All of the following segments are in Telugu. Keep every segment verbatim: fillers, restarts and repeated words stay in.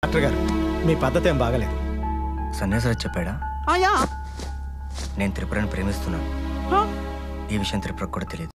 డాక్టర్ గారు మీ పద్ధతి ఏం బాగలేదు. సన్యాసరాజు చెప్పాడా? నేను త్రిపురని ప్రేమిస్తున్నాను. ఈ విషయం త్రిపురకు కూడా తెలియదు.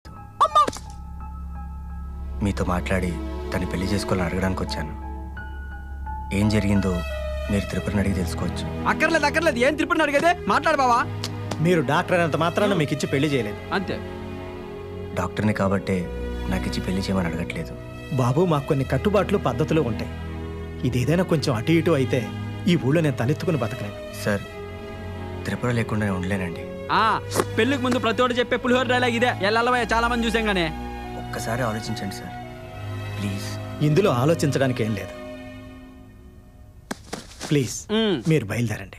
మీతో మాట్లాడి తను పెళ్లి చేసుకోవాలని అడగడానికి వచ్చాను. ఏం జరిగిందో మీరు త్రిపురని అడిగి తెలుసుకోవచ్చు. అక్కర్లేదు అక్కర్లేదు ఏం త్రిపురని అడిగేదే మాట్లాడు బావా. మీరు డాక్టర్ అయినంత మాత్రాన మీకు ఇచ్చి పెళ్లి చేయలేదు. అంతే. డాక్టర్ని కాబట్టే నాకు ఇచ్చి పెళ్లి చేయమని అడగట్లేదు. బాబు మాకు కొన్ని కట్టుబాట్లు పద్ధతులు ఉంటాయి. ఇదేదైనా కొంచెం అటు ఇటు అయితే ఈ ఊళ్ళో నేను తలెత్తుకుని బతకలేను. సార్ త్రిపుర లేకుండా నేను ఉండలేనండి. ఆ పెళ్లికి ముందు ప్రతి ఒక్కటి చెప్పే పులిహోర డైలాగ్ ఇదే. ఎల్లవయ్య చాలా మంది చూసాం గానే. ఒక్కసారి ఆలోచించండి సార్ ప్లీజ్. ఇందులో ఆలోచించడానికి ఏం లేదు. ప్లీజ్ మీరు బయలుదేరండి.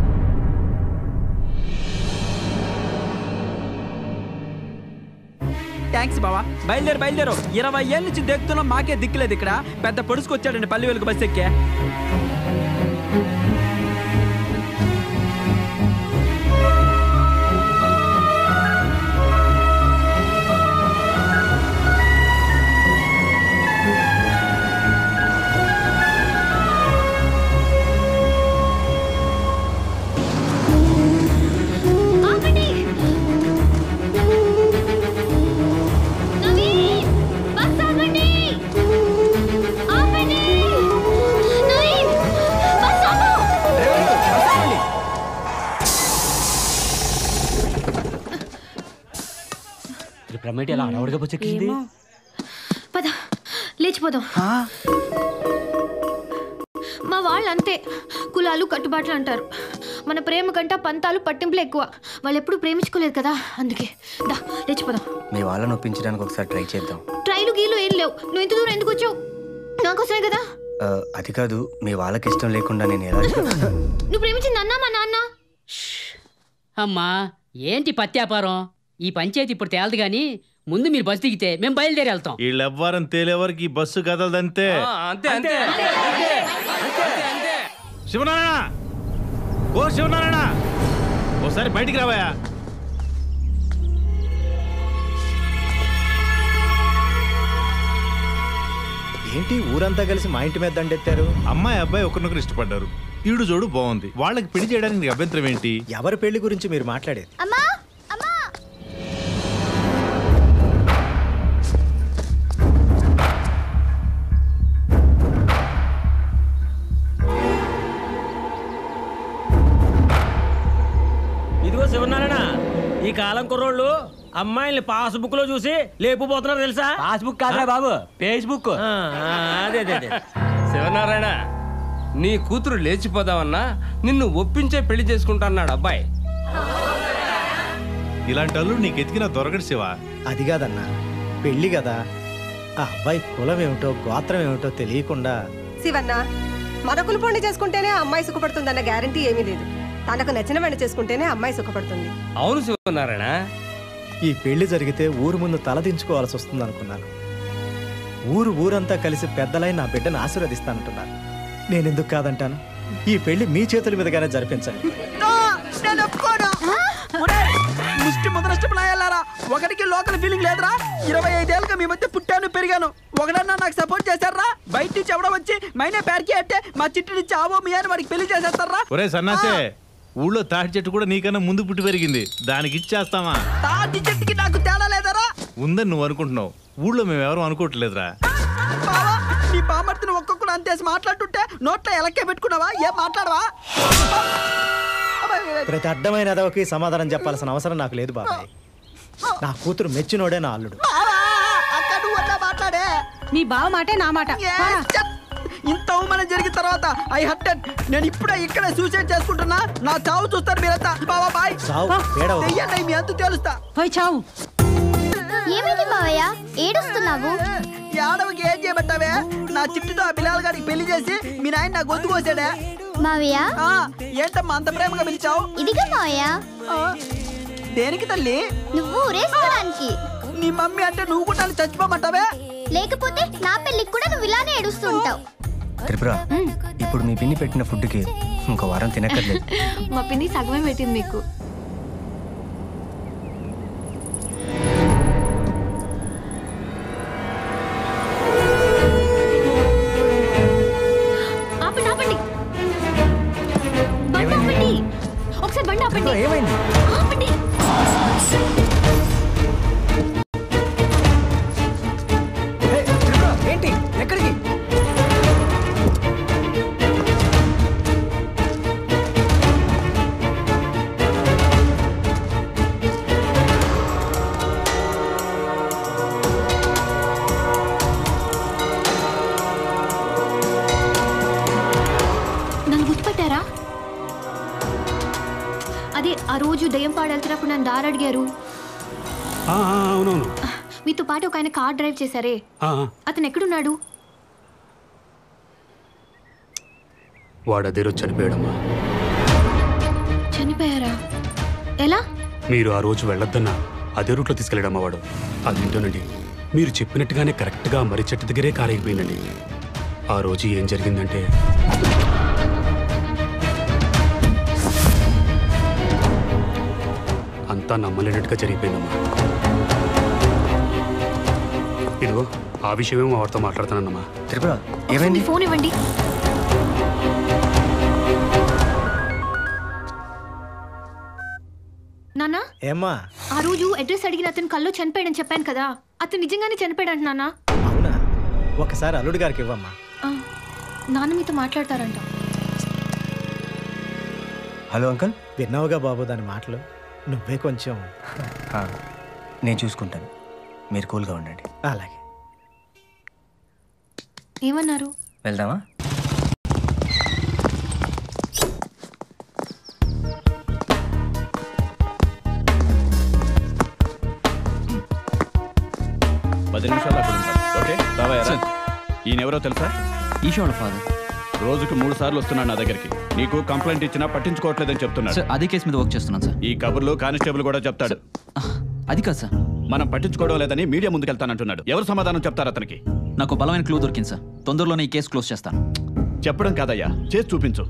థ్యాంక్స్ బావా. బయలుదేరు బయలుదేరు. ఇరవై ఏళ్ళ నుంచి దిక్కుతున్నాం, మాకే దిక్కులేదు. ఇక్కడ పెద్ద పొడుచుకొచ్చాడండి పల్లి వెలుగు బస్ ఎక్కే. ఎలా అడవడిగా పొచ్చెక్కింది? పద లేచిపోదాం. మా వాళ్ళు అంతే, కులాలు కట్టుబాట్లు అంటారు. మన ప్రేమ కంట పంతాలు పట్టింపులు ఎక్కువ. వాళ్ళు ఎప్పుడు ప్రేమించుకోలేదు కదా, అందుకే దా లేచిపోదాం. మీ వాళ్ళని ఒప్పించడానికి ఒకసారి ట్రై చేద్దాం. ట్రైలు గీలు ఏం లేవు. నువ్వు ఇంత దూరం ఎందుకు వచ్చావు? నాకోసమే కదా. అది కాదు, మీ వాళ్ళకి ఇష్టం లేకుండా నేను ఎలా? నువ్వు ప్రేమించింది అన్నా మా నాన్న. అమ్మా ఏంటి పత్యాపారం? ఈ పంచాయతీ ఇప్పుడు తేలదు గాని ముందు మీరు బస్సు దిగితే మేము బయలుదేరి వెళ్తాం. వీళ్ళెవ్వరం తేలేవరకు ఈ బస్సు కదలదంతే. శివనారాయణ, ఓ శివనారాయణ, ఓసారి బయటికి రావయా. ఏంటి ఊరంతా కలిసి మా ఇంటి మీద దండెత్తారు? అమ్మాయి అబ్బాయి ఒకరినొకరు ఇష్టపడ్డారు. ఈడు జోడు బాగుంది. వాళ్ళకి పెళ్లి చేయడానికి నీకు అభ్యంతరం ఏంటి? ఎవరి పెళ్లి గురించి మీరు మాట్లాడేది? అమ్మా శివనారాయణ, ఈ కాలం కుర్రోళ్ళు అమ్మాయిల్ని పాస్బుక్ లో చూసి లేపుపోతున్నారు తెలుసా? పాస్బుక్ కాదురా బాబు, ఫేస్బుక్. అదే అదే. శివనారాయణ, నీ కూతురు లేచిపోదామన్నా నిన్ను ఒప్పించే పెళ్లి చేసుకుంటా అన్నాడు అబ్బాయి. ఇలాంటి వాళ్ళు నీకు ఎతికినా దొరకడు శివ. అది కాదన్నా, పెళ్లి కదా. ఆ అబ్బాయి కులం ఏమిటో గోత్రం ఏమిటో తెలియకుండా. శివన్న, మన కులపోండి చేసుకుంటేనే అమ్మాయి సుఖపడుతుందన్న గ్యారంటీ ఏమీ లేదు. తనకు నచ్చిన వాడిని చేసుకుంటేనే అమ్మాయి సుఖపడుతుంది. అవును శివనారాయణ, ఈ పెళ్లి జరిగితే ఊరు ముందు తలదించుకోవాల్సి వస్తుంది అనుకున్నాను. ఊరు ఊరంతా కలిసి పెద్దలై నా బిడ్డను ఆశీర్వదిస్తానంటున్నారు. నేనెందుకు కాదంటాను? ఈ పెళ్లి మీ చేతుల మీదగానే జరిపించండి. ముష్టి ముదరష్టపులాయాలారా, ఒకరికి లోకల్ ఫీలింగ్ లేదురా. ఇరవై ఐదేళ్ళుగా మీ మధ్య పుట్టాను పెరిగాను. ఒకడన్నా నాకు సపోర్ట్ చేశారా? బయట నుంచి ఎవడో వచ్చి మైనే పేరుకి అంటే మా చిట్టు నుంచి ఆవో మీ అని వాడికి పెళ్లి చేసేస్తారా? ఒరే సన్నాసే, ఊళ్ళో తాటి చెట్టు కూడా నీకన్నా ముందు పుట్టి పెరిగింది. దానికి ఇచ్చేస్తామా? తాటి చెట్టుకి నాకు తేడా లేదరా? ఉందని నువ్వు అనుకుంటున్నావు, ఊళ్ళో మేము ఎవరు అనుకోవట్లేదురా. నీ బామర్తిని ఒక్కొక్కడు అంతేసి మాట్లాడుతుంటే నోట్లో ఎలక్కే పెట్టుకున్నావా? ఏం మాట్లాడవా? ప్రతి అడ్డమైన ఎదవకి సమాధానం చెప్పాల్సిన అవసరం నాకు లేదు బాబాయ్. నా కూతురు మెచ్చినోడే నా అల్లుడు. మాట్లాడే మీ బావ మాటే నా మాట. ఇంత అవమానం జరిగిన తర్వాత ఐ హర్టెడ్. నేను ఇప్పుడే ఇక్కడ సూసైడ్ చేసుకుంటున్నా. నా చావు చూస్తారు మీరంతా. బావా బాయ్. దెయ్యండి, మీ అంతు తెలుస్తా. పోయి చావు. ఏమైంది మావయ్య ఏడుస్తున్నావు? ఏడవకి ఏం చేయబట్టావే? నా చిట్టుతో ఆ బిలాల్ గారికి పెళ్లి చేసి మీ నాయన నా గొంతు కోసాడే. మావయ్య ఏంటమ్మా అంత ప్రేమగా పిలిచావు? ఇదిగా మావయ్య. దేనికి తల్లి? నువ్వు ఊరేసుకోవడానికి. నీ మమ్మీ అంటే నువ్వు కూడా చచ్చిపోమంటావే? లేకపోతే నా పెళ్లికి కూడా నువ్వు ఇలానే ఏడుస్తుంటావు. త్రిపుర, ఇప్పుడు మీ పిన్ని పెట్టిన ఫుడ్కి ఇంకో వారం తినక్కర్లేదు. మా పిన్ని సగమే పెట్టింది మీకు. ఆపండి ఆపండి బండి ఆపండి ఒకసారి బండి ఆపండి ఏమైంది? ఆపండి ఏంటి ఎక్కడికి? నన్ను గుర్తుపట్టారా? అదే ఆ రోజు దయ్యం పాడు వెళ్తున్నప్పుడు నన్ను దారి అడిగారు. అవునవును. మీతో పాటు ఒక ఆయన కార్ డ్రైవ్ చేశారే, అతను ఎక్కడున్నాడు? వాడు అదే రోజు చనిపోయాడమ్మా. చనిపోయారా? ఎలా? మీరు ఆ రోజు వెళ్ళొద్దన్నా అదే రూట్లో తీసుకెళ్ళాడమ్మా వాడు. అదేంటోనండి, మీరు చెప్పినట్టుగానే కరెక్ట్గా మర్రి చెట్టు దగ్గరే కారు అయిపోయిందండి. ఆ రోజు ఏం జరిగిందంటే అంతా నమ్మలేనట్టుగా జరిగిపోయిందమ్మా. ఇదిగో ఆ విషయమేమో వారితో మాట్లాడుతున్నానమ్మా. త్రిపుర ఏమైంది? ఫోన్ ఇవ్వండి. నానా ఏమ్మా? ఆ రోజు అడ్రస్ అడిగిన అతను కల్లో చనిపోయాడని చెప్పాను కదా, అతను నిజంగానే చనిపోయాడంట నాన్న. అవునా? ఒకసారి అల్లుడి గారికి ఇవ్వమ్మా. నాన్న మీతో మాట్లాడతారంట. Hello uncle. విన్నావుగా బాబు దాని మాటలు. నువ్వే కొంచెం. నేను చూసుకుంటాను, మీరు కూల్గా ఉండండి. అలాగే. ఏమన్నారు? వెళ్దామా? పది నిమిషాలు అక్కడ ఉంటాను. ఓకే రావయ్యారా? ఈయనెవరో తెలుసా? ఈషా వాళ్ళ ఫాదర్. రోజుకు మూడు సార్లు వస్తున్నాడు నా దగ్గరికి. నీకు కంప్లైంట్ ఇచ్చినా పట్టించుకోవట్లేదని చెప్తున్నాడు. అదే కేసు మీద వర్క్ చేస్తున్నాను సార్. ఈ కబుర్లు కానిస్టేబుల్ కూడా చెప్తాడు. అది కాదు సార్. మనం పట్టించుకోవడం లేదని మీడియా ముందుకెళ్తానంటున్నాడు. ఎవరు సమాధానం చెప్తారు అతనికి? నాకు బలమైన క్లూ దొరికింది సార్. తొందరలోనే ఈ కేసు క్లోజ్ చేస్తాను. చెప్పడం కాదయ్యా, చేసి చూపించు.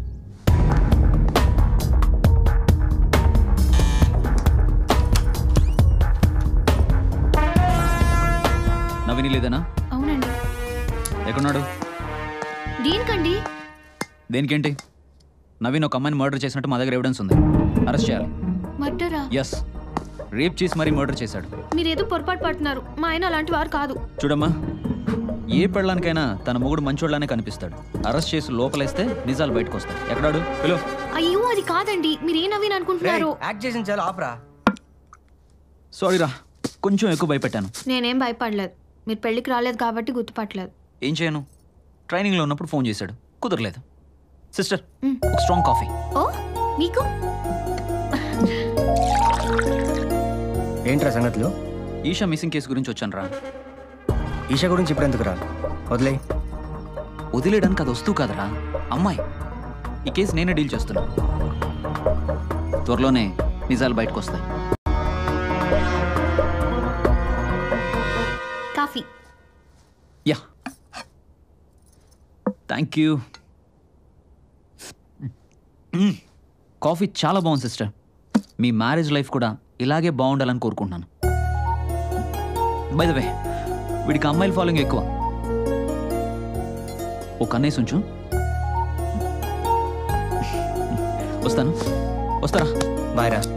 నవీని లేదనా? అవునండి. ఎక్కడున్నాడు? దేనికండి? దేనికేంటి? నవీన్ ఒక అమ్మాయిని మర్డర్ చేసినట్టు మా దగ్గర ఎవిడెన్స్ ఉంది. అరెస్ట్ చేయాలి. మర్డరా? ఎస్, రేప్ చేసి మరీ మర్డర్ చేశాడు. మీరేదో పొరపాటు పడుతున్నారు. మా ఆయన అలాంటి వారు కాదు. చూడమ్మా, ఏ పెళ్ళానికైనా తన మొగుడు మంచోళ్ళనే కనిపిస్తాడు. అరెస్ట్ చేసి లోపలేస్తే నిజాలు బయటకు వస్తాయి. ఎక్కడాడు? హలో. అయ్యో అది కాదండి. మీరు ఏ నవీన్ అనుకుంటున్నారు? యాక్ట్ చేసిన చాలా ఆపరా. సారీ రా, కొంచెం ఎక్కువ భయపెట్టాను. నేనేం భయపడలేదు. మీరు పెళ్లికి రాలేదు కాబట్టి గుర్తుపట్టలేదు. ఏం చేయను? ట్రైనింగ్లో ఉన్నప్పుడు ఫోన్ చేశాడు, కుదరలేదు. సిస్టర్, ఒక స్ట్రాంగ్ కాఫీ. ఓ మీకు? ఏంట్రా సంగతులు? ఈషా మిస్సింగ్ కేసు గురించి వచ్చాను రా. ఈషా గురించి ఇప్పుడు ఎందుకు రా? వదిలే. వదిలేయడానికి అది వస్తూ కాదరా, అమ్మాయి. ఈ కేసు నేనే డీల్ చేస్తున్నా. త్వరలోనే నిజాలు బయటకు వస్తాయి. Coffee. Yeah, thank you. Coffee చాలా బాగుంది సిస్టర్. మీ మ్యారేజ్ లైఫ్ కూడా ఇలాగే బాగుండాలని కోరుకుంటున్నాను. బై ద వే, వీడికి అమ్మాయిల ఫాలోయింగ్ ఎక్కువ. ఓ కన్నేసి ఉంచు. వస్తాను. వస్తారా? బాయ్ రా.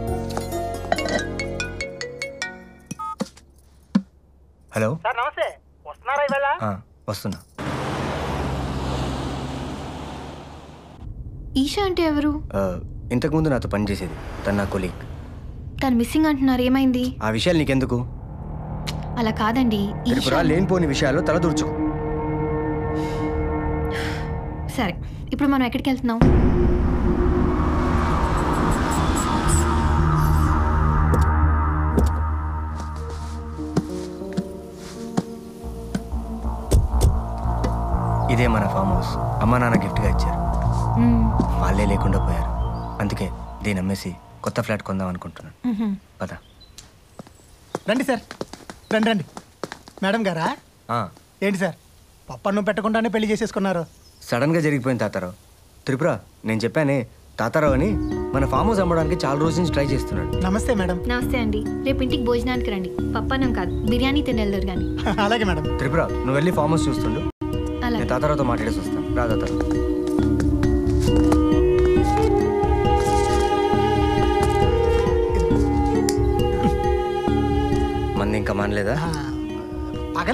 హలో సార్, నమస్తే. వస్తున్నారా ఇవాళ? వస్తున్నా. ఈషా అంటే ఎవరు? ఇంతకుముందు నాతో పనిచేసేది, తను నా కొలీగ్. తను మిస్సింగ్ అంటున్నారు, ఏమైంది? ఆ విషయాలు నీకెందుకు? అలా కాదండి. త్రిపుర లేనిపోని విషయాల్లో తలదూర్చు. సరే, ఇప్పుడు మనం ఎక్కడికి వెళ్తున్నాం? ఇదే మన ఫామ్ హౌస్. అమ్మా నాన్న గిఫ్ట్గా ఇచ్చారు. వాళ్ళే లేకుండా పోయారు. అందుకే దీన్ని అమ్మేసి కొత్త ఫ్లాట్ కొందాం అనుకుంటున్నాను. పద. రండి సార్, రండి రండి. మేడం గారా? ఏంటి సార్, పప్పన్నం పెట్టకుండానే పెళ్లి చేసేసుకున్నారు? సడన్గా జరిగిపోయింది తాతారావు. త్రిపుర, నేను చెప్పానే తాతారావు అని, మన ఫామ్ హౌస్ అమ్మడానికి చాలా రోజుల నుంచి ట్రై చేస్తున్నాడు. నమస్తే మేడం. నమస్తే అండి. రేపు ఇంటికి భోజనానికి రండి. పప్పన్నం కాదు, బిర్యానీ తినెళ్తారు కానీ. అలాగే మేడం. త్రిపుర, నువ్వు వెళ్ళి ఫామ్ హౌస్ చూస్తుండు. నేను తాతారావుతో మాట్లాడేసి వస్తాను. రా తాతారావు.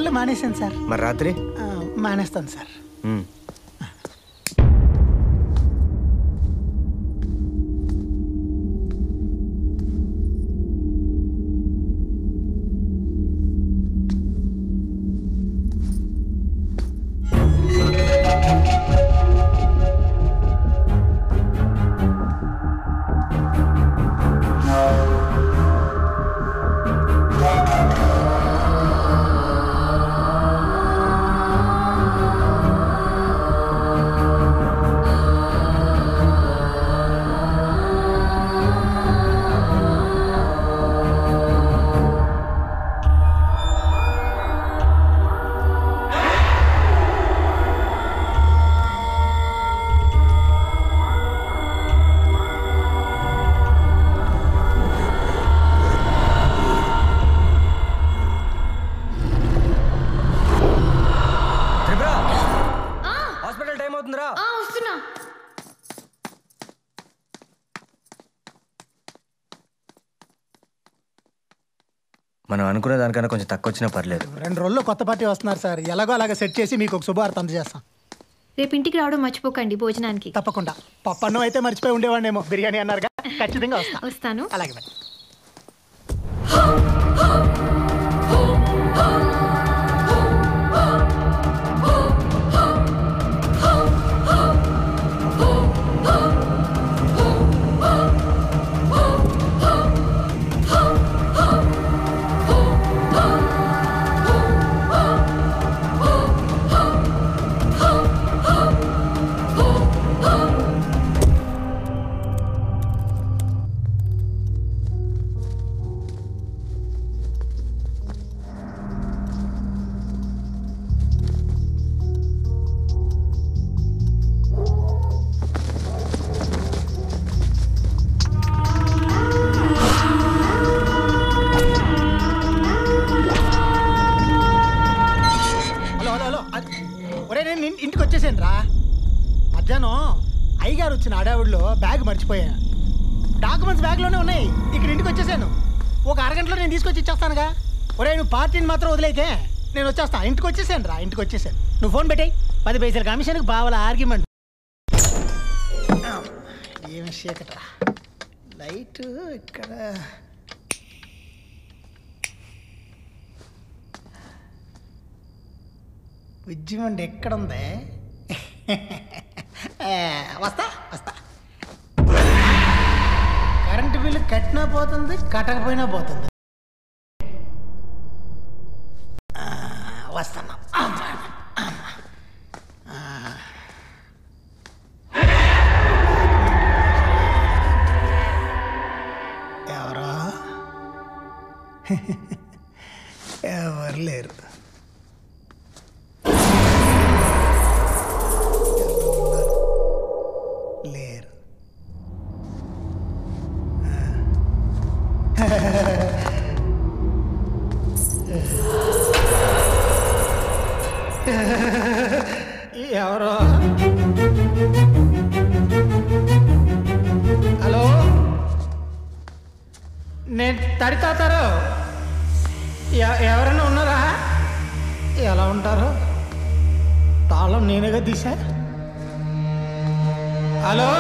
పగలు మానేశాను సార్. మరి రాత్రి మానేస్తాను సార్. మనం అనుకునే దానికన్నా కొంచెం తక్కువ వచ్చినా పర్లేదు. రెండు రోజుల్లో కొత్త పార్టీ వస్తున్నారు సార్. ఎలాగో అలాగా సెట్ చేసి మీకు ఒక శుభవార్త అందజేస్తాం. రేపు ఇంటికి రావడం మర్చిపోకండి భోజనానికి. తప్పకుండా. పప్పన్నం అయితే మర్చిపోయి ఉండేవాడినేమో. బిర్యానీ అన్నారుగా, ఖచ్చితంగా వస్తా. వస్తాను. అలాగే మరి. ఇంటికి వచ్చేసాను రా. మధ్యాహ్నం అయ్యగారు వచ్చిన అడావుడిలో బ్యాగ్ మర్చిపోయాను. డాక్యుమెంట్స్ బ్యాగ్లోనే ఉన్నాయి. ఇక్కడ ఇంటికి వచ్చేసాను. ఒక అరగంటలో నేను తీసుకొచ్చి ఇచ్చేస్తానుగా. ఒరే నువ్వు పార్టీని మాత్రం వదిలేకే, నేను వచ్చేస్తాను. ఇంటికి వచ్చేసాను రా, ఇంటికి వచ్చేసాను. నువ్వు ఫోన్ పెట్టాయి. పది పైసల కమిషన్కి బావల ఆర్గ్యుమెంట్. ఏమి చీకట్రా. లైట్ ఇక్కడ ఉద్యమం ఎక్కడ ఉంది? వస్తా వస్తా. కరెంటు బిల్లు కట్టినా పోతుంది, కట్టకపోయినా పోతుంది. వస్తాను. ఎవరో ఎవరు లేరు. లేరు. ఎవరో. హలో, నేను తడితాతారు. ఎవరైనా ఉన్నారా? ఎలా ఉంటారు? తాళం నేనేగా తీసా. హలో,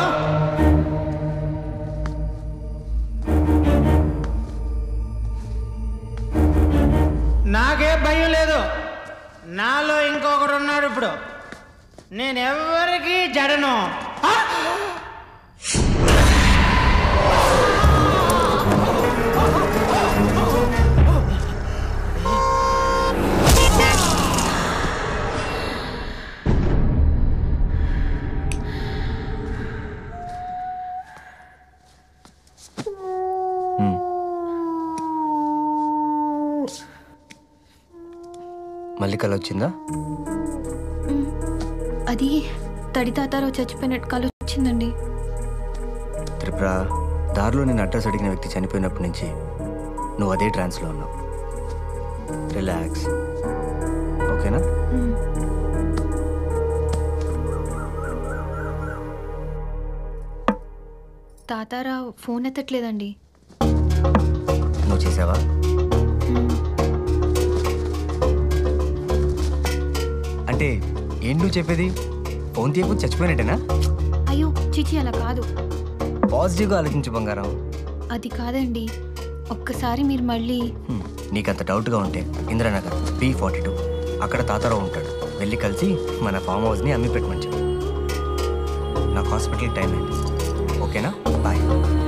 నాకే భయం లేదు. నాలో ఇంకొకడు ఉన్నాడు. ఇప్పుడు నేను ఎవరికి జడను. మళ్ళీ కల వచ్చిందా? అది తడి తాతారావు చచ్చిపోయినట్టు కల వచ్చిందండి. త్రిపుర, దారిలో నేను అడ్రస్ అడిగిన వ్యక్తి చనిపోయినప్పటి నుంచి నువ్వు అదే ట్రాన్స్లో ఉన్నావు. రిలాక్స్, ఓకేనా? తాతారావు ఫోన్ ఎత్తట్లేదండి. నువ్వు చేసావా? అంటే ఏం నువ్వు చెప్పేది? ఫోన్ తీయకపోతే చచ్చిపోయినట్టేనా? అయ్యో చిచి అలా కాదు. పాజిటివ్గా ఆలోచించు బంగారం. అది కాదండి, ఒక్కసారి మీరు మళ్ళీ. హ్మ్, నీకంత డౌట్గా ఉంటే ఇంద్రనగర్ బి ఫార్టీ టూ అక్కడ తాతారావు ఉంటాడు. వెళ్ళి కలిసి మన ఫామ్ హౌస్ని అమ్మి పెట్టమని చెప్పు. నాకు హాస్పిటల్ టైం అయింది. ఓకేనా? బాయ్.